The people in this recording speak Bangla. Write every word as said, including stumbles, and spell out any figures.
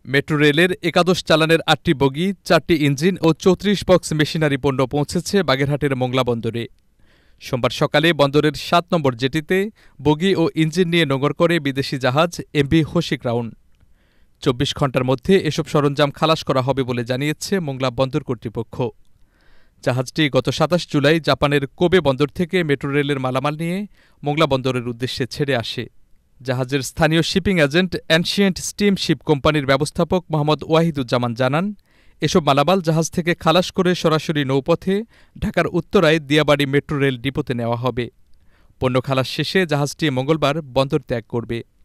মেট্রো রেলের একাদশ চালানের আটটি বগি, চারটি ইঞ্জিন ও চৌত্রিশ বক্স মেশিনারি পণ্য পৌঁছেছে বাগেরহাটের মোংলা বন্দরে। সোমবার সকালে বন্দরের সাত নম্বর জেটিতে বগি ও ইঞ্জিন নিয়ে নোঙর করে বিদেশি জাহাজ এমভি হোসি ক্রাউন। চব্বিশ ঘণ্টার মধ্যে এসব সরঞ্জাম খালাস করা হবে বলে জানিয়েছে মোংলা বন্দর কর্তৃপক্ষ। জাহাজটি গত সাতাশ জুলাই জাপানের কোবে বন্দর থেকে মেট্রো রেলের মালামাল নিয়ে মোংলা বন্দরের উদ্দেশ্যে ছেড়ে আসে। জাহাজের স্থানীয় shipping agent ancient steam ship কোম্পানির ব্যবস্থাপক মোহাম্মদ ওয়াহিদুজ্জামান জানান, এসব মালামাল জাহাজ থেকে খালাস করে সরাসরি নৌপথে ঢাকার উত্তরায় দিয়াবাড়ি মেট্রো রেল ডিপোতে নেওয়া হবে। পণ্য খালাস শেষে জাহাজটি মঙ্গলবার বন্দর ত্যাগ করবে।